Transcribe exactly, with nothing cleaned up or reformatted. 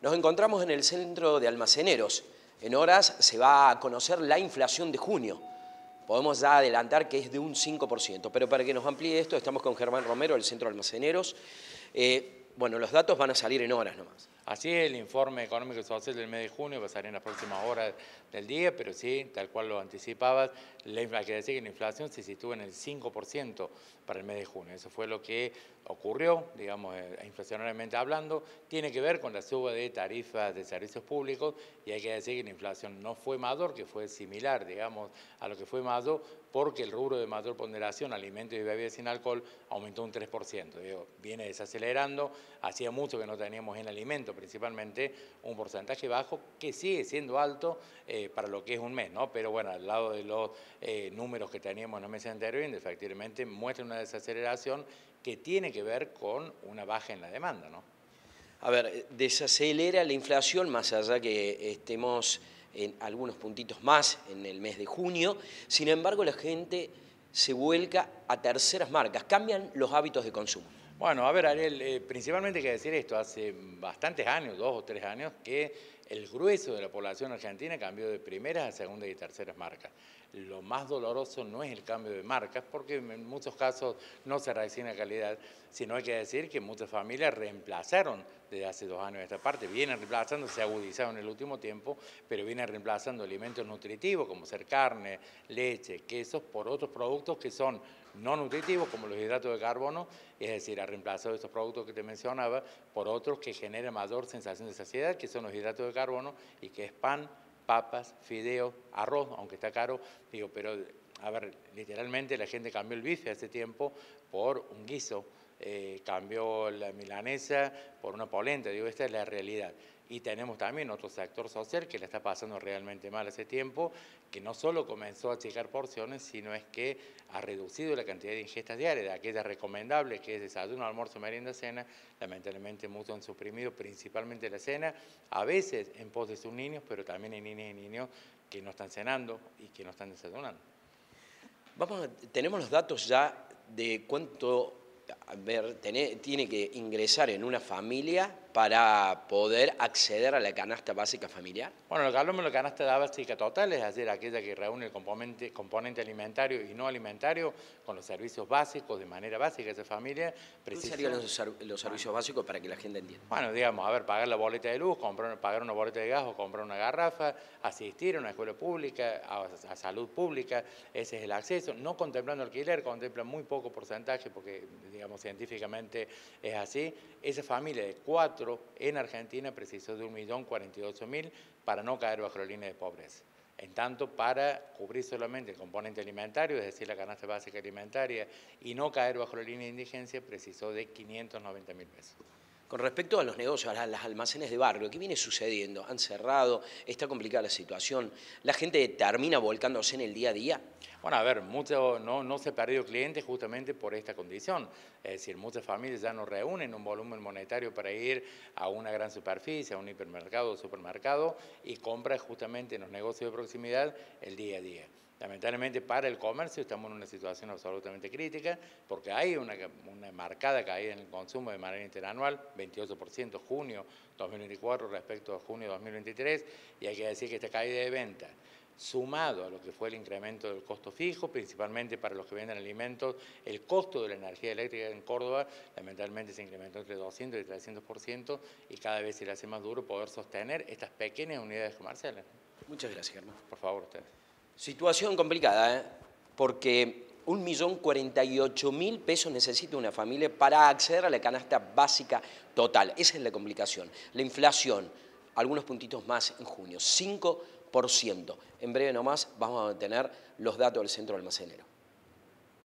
Nos encontramos en el centro de almaceneros. En horas se va a conocer la inflación de junio. Podemos ya adelantar que es de un cinco por ciento, pero para que nos amplíe esto estamos con Germán Romero del Centro de Almaceneros. Eh, bueno, los datos van a salir en horas nomás. Así es, el informe económico y social del mes de junio va a salir en las próximas horas del día, pero sí, tal cual lo anticipabas, hay que decir que la inflación se sitúa en el cinco por ciento para el mes de junio. Eso fue lo que ocurrió, digamos, inflacionariamente hablando. Tiene que ver con la suba de tarifas de servicios públicos y hay que decir que la inflación no fue mayor, que fue similar, digamos, a lo que fue mayor, porque el rubro de mayor ponderación, alimentos y bebidas sin alcohol, aumentó un tres por ciento. Digo, viene desacelerando, hacía mucho que no teníamos en alimentos, principalmente un porcentaje bajo que sigue siendo alto eh, para lo que es un mes, ¿no? Pero bueno, al lado de los eh, números que teníamos en los meses anteriores, efectivamente muestra una desaceleración que tiene que ver con una baja en la demanda, ¿no? A ver, desacelera la inflación más allá que estemos en algunos puntitos más en el mes de junio. Sin embargo, la gente se vuelca a terceras marcas, cambian los hábitos de consumo. Bueno, a ver, Ariel, eh, principalmente hay que decir esto, hace bastantes años, dos o tres años, que el grueso de la población argentina cambió de primeras a segundas y terceras marcas. Lo más doloroso no es el cambio de marcas, porque en muchos casos no se reacciona a calidad, sino hay que decir que muchas familias reemplazaron desde hace dos años esta parte, vienen reemplazando, se agudizaron en el último tiempo, pero vienen reemplazando alimentos nutritivos como ser carne, leche, quesos, por otros productos que son no nutritivos como los hidratos de carbono, es decir, ha reemplazado estos productos que te mencionaba por otros que generan mayor sensación de saciedad, que son los hidratos de carbono y que es pan, papas, fideos, arroz, aunque está caro, digo, pero a ver, literalmente la gente cambió el bife hace tiempo por un guiso, eh, cambió la milanesa por una polenta, digo, esta es la realidad. Y tenemos también otro sector social que le está pasando realmente mal hace tiempo, que no solo comenzó a achicar porciones, sino es que ha reducido la cantidad de ingestas diarias, de aquellas recomendables, que es desayuno, almuerzo, merienda, cena. Lamentablemente muchos han suprimido principalmente la cena, a veces en pos de sus niños, pero también hay niñas y niños que no están cenando y que no están desayunando. Vamos a, tenemos los datos ya de cuánto a ver, tiene, tiene que ingresar en una familia para poder acceder a la canasta básica familiar. Bueno, lo que hablamos de la canasta básica total es decir, aquella que reúne el componente, componente alimentario y no alimentario con los servicios básicos de manera básica de esa familia. ¿Qué serían los, los servicios básicos para que la gente entienda? Bueno, digamos, a ver, pagar la boleta de luz, comprar, pagar una boleta de gas o comprar una garrafa, asistir a una escuela pública, a, a salud pública, ese es el acceso. No contemplando alquiler, contempla muy poco porcentaje porque, digamos, científicamente es así. Esa familia de cuatro en Argentina precisó de un millón cuarenta y ocho mil para no caer bajo la línea de pobreza. En tanto, para cubrir solamente el componente alimentario, es decir, la canasta básica alimentaria, y no caer bajo la línea de indigencia, precisó de quinientos noventa mil pesos. Con respecto a los negocios, a las almacenes de barrio, ¿qué viene sucediendo? ¿Han cerrado? ¿Está complicada la situación? ¿La gente termina volcándose en el día a día? Bueno, a ver, mucho, no, no se ha perdido clientes justamente por esta condición. Es decir, muchas familias ya no reúnen un volumen monetario para ir a una gran superficie, a un hipermercado o supermercado y compra justamente en los negocios de proximidad el día a día. Lamentablemente para el comercio estamos en una situación absolutamente crítica porque hay una, una marcada caída en el consumo de manera interanual, veintiocho por ciento junio dos mil veinticuatro respecto a junio dos mil veintitrés, y hay que decir que esta caída de venta, sumado a lo que fue el incremento del costo fijo, principalmente para los que venden alimentos, el costo de la energía eléctrica en Córdoba lamentablemente se incrementó entre doscientos y trescientos por ciento y cada vez se le hace más duro poder sostener estas pequeñas unidades comerciales. Muchas gracias, Germán. Por favor, ustedes. Situación complicada, ¿eh? Porque un millón cuarenta y ocho mil pesos necesita una familia para acceder a la canasta básica total. Esa es la complicación. La inflación, algunos puntitos más en junio, cinco por ciento. En breve nomás vamos a tener los datos del Centro Almacenero.